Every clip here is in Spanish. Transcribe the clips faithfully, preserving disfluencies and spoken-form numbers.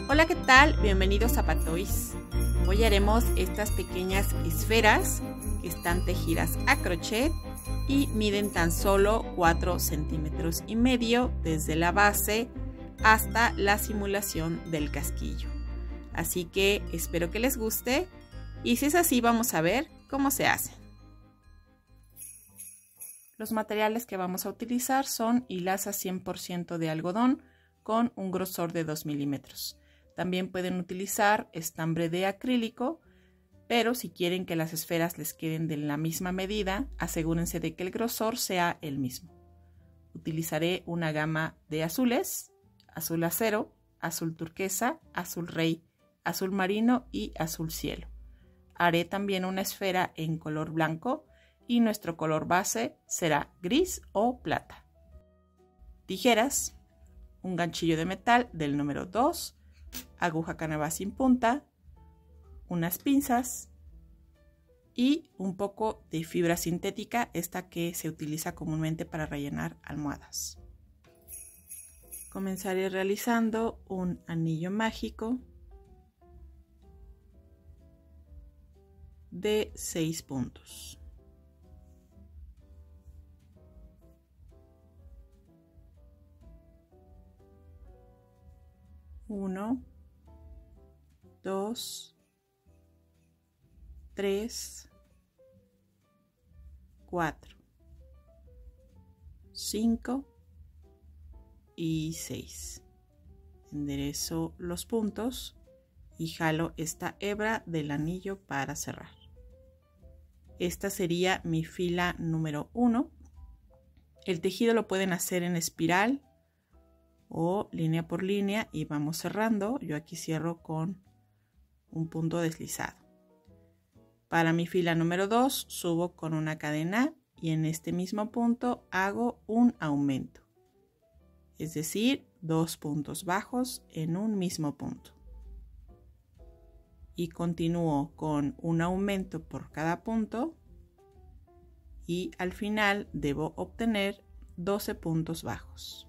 Hola, ¿qué tal? Bienvenidos a Patois. Hoy haremos estas pequeñas esferas que están tejidas a crochet y miden tan solo cuatro centímetros y medio desde la base hasta la simulación del casquillo. Así que espero que les guste y si es así vamos a ver cómo se hacen. Los materiales que vamos a utilizar son hilaza cien por ciento de algodón con un grosor de dos milímetros. También pueden utilizar estambre de acrílico, pero si quieren que las esferas les queden de la misma medida, asegúrense de que el grosor sea el mismo. Utilizaré una gama de azules, azul acero, azul turquesa, azul rey, azul marino y azul cielo. Haré también una esfera en color blanco y nuestro color base será gris o plata. Tijeras, un ganchillo de metal del número dos, aguja canavas sin punta, unas pinzas y un poco de fibra sintética, esta que se utiliza comúnmente para rellenar almohadas. Comenzaré realizando un anillo mágico de seis puntos. Uno, dos, tres, cuatro, cinco y seis. Enderezo los puntos y jalo esta hebra del anillo para cerrar. Esta sería mi fila número uno. El tejido lo pueden hacer en espiral o línea por línea y vamos cerrando. Yo aquí cierro con un punto deslizado. Para mi fila número dos subo con una cadena y en este mismo punto hago un aumento, es decir, dos puntos bajos en un mismo punto. Y continúo con un aumento por cada punto y al final debo obtener doce puntos bajos.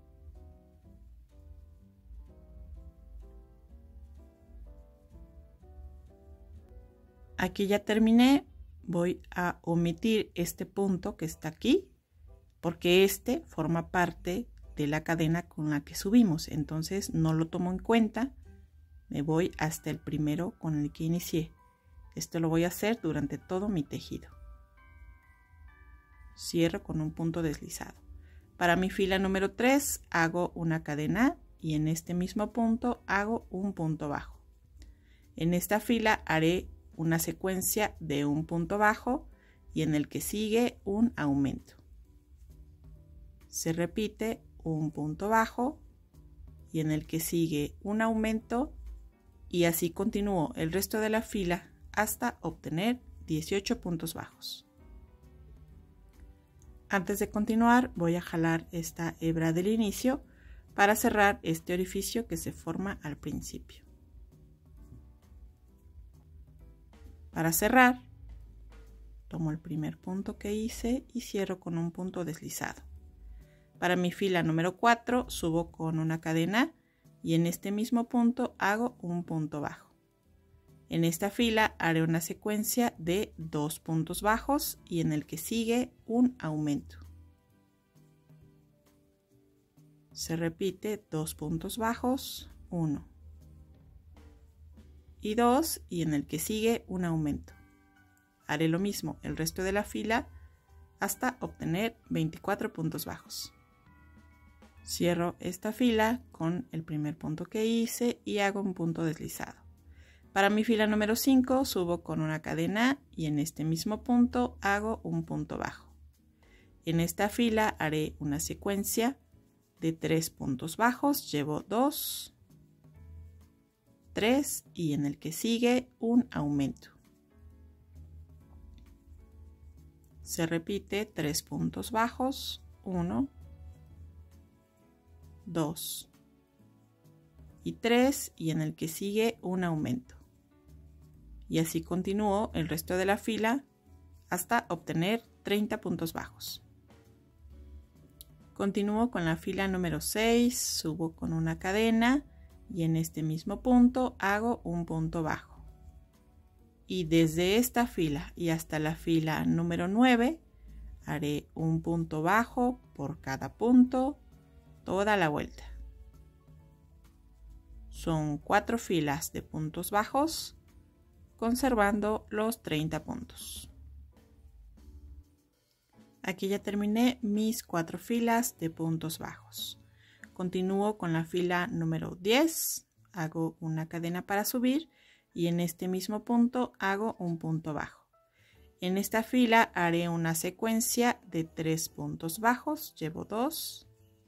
Aquí ya terminé, voy a omitir este punto que está aquí porque este forma parte de la cadena con la que subimos, entonces no lo tomo en cuenta. Me voy hasta el primero con el que inicié. Esto lo voy a hacer durante todo mi tejido. Cierro con un punto deslizado. Para mi fila número tres hago una cadena y en este mismo punto hago un punto bajo. En esta fila haré una secuencia de un punto bajo y en el que sigue un aumento. Se repite un punto bajo y en el que sigue un aumento y así continúo el resto de la fila hasta obtener dieciocho puntos bajos. Antes de continuar voy a jalar esta hebra del inicio para cerrar este orificio que se forma al principio. Para cerrar, tomo el primer punto que hice y cierro con un punto deslizado. Para mi fila número cuatro subo con una cadena y en este mismo punto hago un punto bajo. En esta fila haré una secuencia de dos puntos bajos y en el que sigue un aumento. Se repite dos puntos bajos, uno y dos y en el que sigue un aumento. Haré lo mismo el resto de la fila hasta obtener veinticuatro puntos bajos. Cierro esta fila con el primer punto que hice y hago un punto deslizado. Para mi fila número cinco subo con una cadena y en este mismo punto hago un punto bajo. En esta fila haré una secuencia de tres puntos bajos, llevo dos, tres y en el que sigue un aumento. Se repite tres puntos bajos, uno, dos y tres y en el que sigue un aumento. Y así continúo el resto de la fila hasta obtener treinta puntos bajos. Continúo con la fila número seis, subo con una cadena y en este mismo punto hago un punto bajo. Y desde esta fila y hasta la fila número nueve haré un punto bajo por cada punto toda la vuelta. Son cuatro filas de puntos bajos, conservando los treinta puntos. Aquí ya terminé mis cuatro filas de puntos bajos. Continúo con la fila número diez, hago una cadena para subir y en este mismo punto hago un punto bajo. En esta fila haré una secuencia de tres puntos bajos, llevo dos,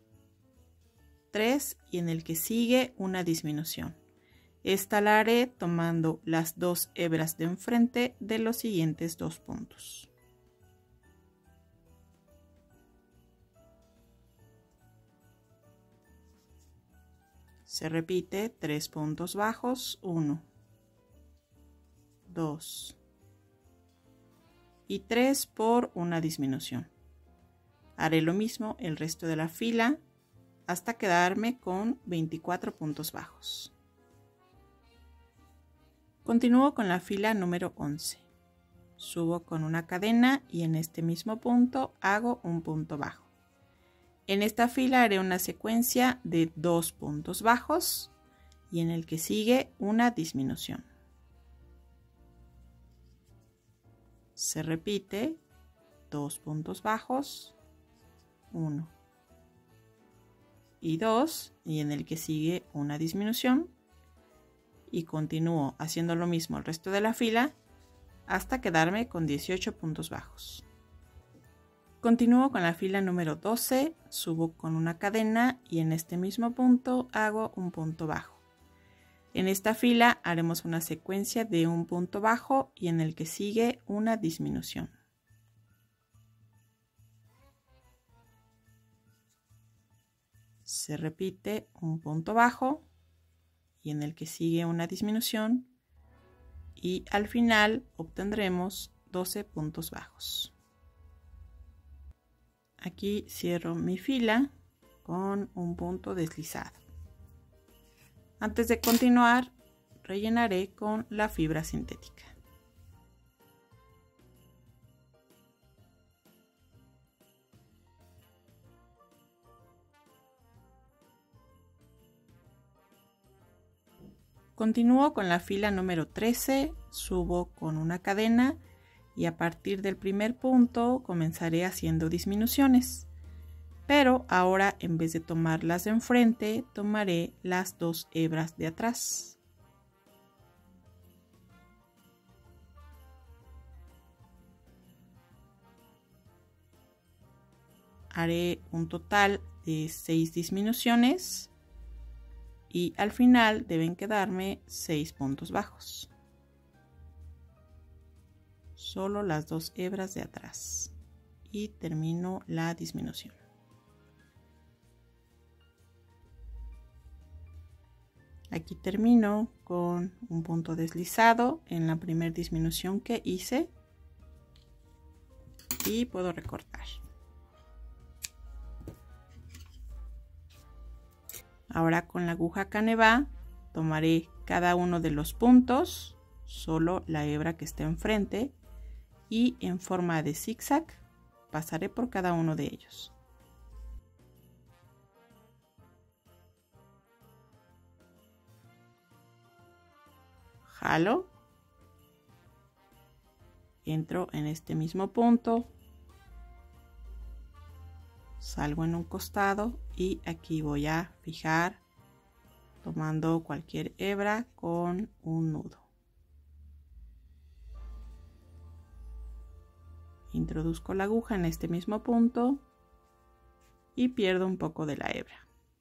tres y en el que sigue una disminución. Esta la haré tomando las dos hebras de enfrente de los siguientes dos puntos. Se repite tres puntos bajos, uno, dos y tres por una disminución. Haré lo mismo el resto de la fila hasta quedarme con veinticuatro puntos bajos. Continúo con la fila número once. Subo con una cadena y en este mismo punto hago un punto bajo. En esta fila haré una secuencia de dos puntos bajos y en el que sigue una disminución. Se repite dos puntos bajos, uno y dos y en el que sigue una disminución y continúo haciendo lo mismo el resto de la fila hasta quedarme con dieciocho puntos bajos. Continúo con la fila número doce, subo con una cadena y en este mismo punto hago un punto bajo. En esta fila haremos una secuencia de un punto bajo y en el que sigue una disminución. Se repite un punto bajo y en el que sigue una disminución y al final obtendremos doce puntos bajos. Aquí cierro mi fila con un punto deslizado. Antes de continuar, rellenaré con la fibra sintética. Continúo con la fila número trece, subo con una cadena y a partir del primer punto comenzaré haciendo disminuciones. Pero ahora en vez de tomar las de enfrente, tomaré las dos hebras de atrás. Haré un total de seis disminuciones y al final deben quedarme seis puntos bajos. Solo las dos hebras de atrás y termino la disminución. Aquí termino con un punto deslizado en la primera disminución que hice y puedo recortar. Ahora con la aguja Caneva tomaré cada uno de los puntos, solo la hebra que está enfrente, y en forma de zigzag pasaré por cada uno de ellos. Jalo, entro en este mismo punto, salgo en un costado y aquí voy a fijar tomando cualquier hebra con un nudo. Introduzco la aguja en este mismo punto y pierdo un poco de la hebra.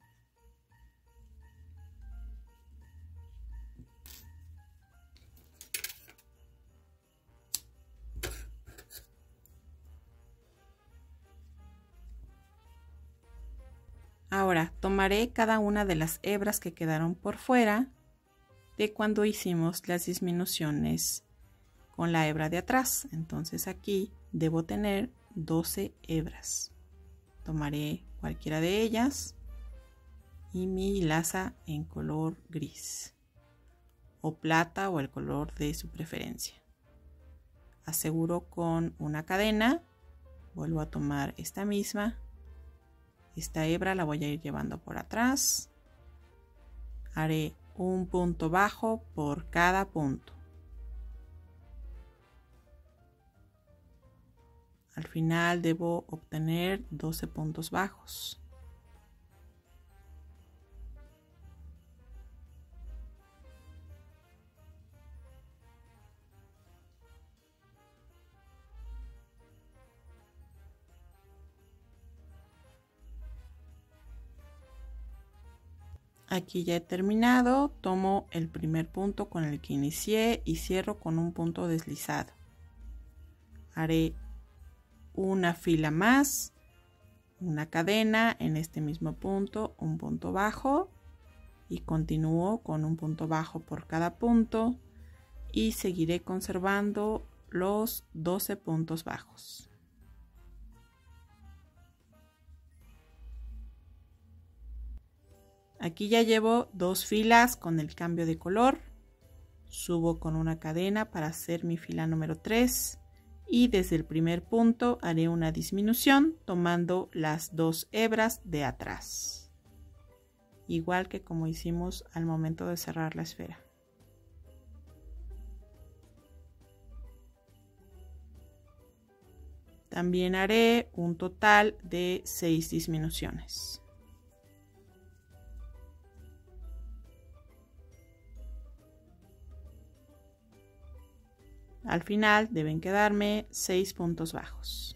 Ahora tomaré cada una de las hebras que quedaron por fuera de cuando hicimos las disminuciones con la hebra de atrás. Entonces aquí debo tener doce hebras. Tomaré cualquiera de ellas y mi hilaza en color gris o plata o el color de su preferencia. Aseguro con una cadena, vuelvo a tomar esta misma, esta hebra la voy a ir llevando por atrás, haré un punto bajo por cada punto. Al final debo obtener doce puntos bajos. Aquí ya he terminado, tomo el primer punto con el que inicié y cierro con un punto deslizado. Haré una fila más, una cadena en este mismo punto, un punto bajo y continúo con un punto bajo por cada punto y seguiré conservando los doce puntos bajos. Aquí ya llevo dos filas con el cambio de color, subo con una cadena para hacer mi fila número tres y desde el primer punto haré una disminución tomando las dos hebras de atrás, igual que como hicimos al momento de cerrar la esfera. También haré un total de seis disminuciones. Al final deben quedarme seis puntos bajos.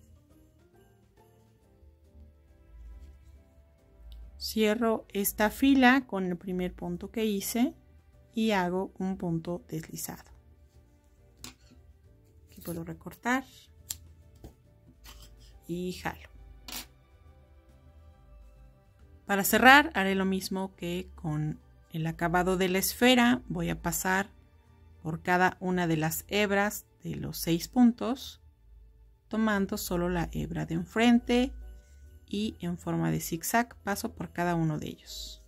Cierro esta fila con el primer punto que hice y hago un punto deslizado. Aquí puedo recortar y jalo. Para cerrar haré lo mismo que con el acabado de la esfera. Voy a pasar por cada una de las hebras de los seis puntos, tomando solo la hebra de enfrente y en forma de zigzag paso por cada uno de ellos.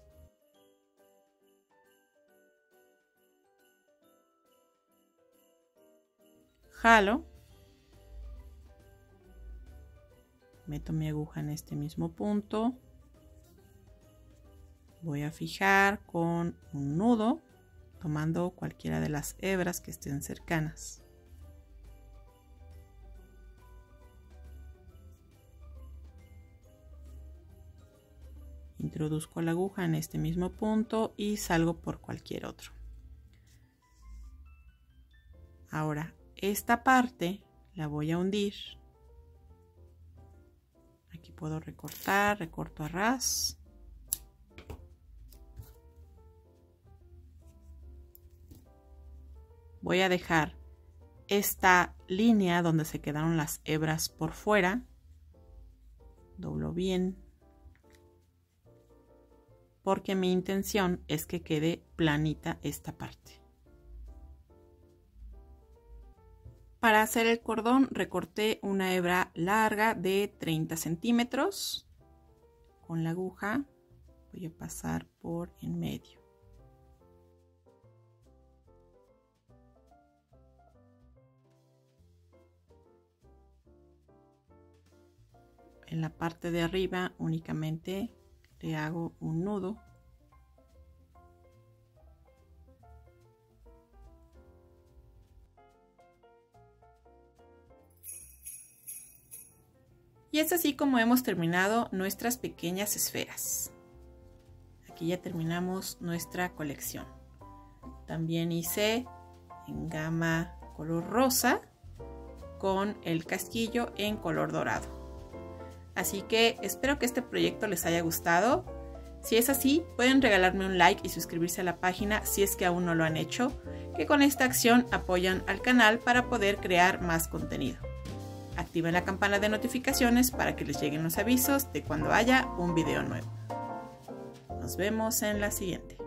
Jalo, meto mi aguja en este mismo punto, voy a fijar con un nudo tomando cualquiera de las hebras que estén cercanas. Introduzco la aguja en este mismo punto y salgo por cualquier otro. Ahora esta parte la voy a hundir. Aquí puedo recortar, recorto a ras. Voy a dejar esta línea donde se quedaron las hebras por fuera. Doblo bien, porque mi intención es que quede planita esta parte. Para hacer el cordón recorté una hebra larga de treinta centímetros. Con la aguja voy a pasar por en medio. En la parte de arriba únicamente le hago un nudo. Y es así como hemos terminado nuestras pequeñas esferas. Aquí ya terminamos nuestra colección. También hice en gama color rosa con el casquillo en color dorado. Así que espero que este proyecto les haya gustado. Si es así, pueden regalarme un like y suscribirse a la página si es que aún no lo han hecho, que con esta acción apoyan al canal para poder crear más contenido. Activen la campana de notificaciones para que les lleguen los avisos de cuando haya un video nuevo. Nos vemos en la siguiente.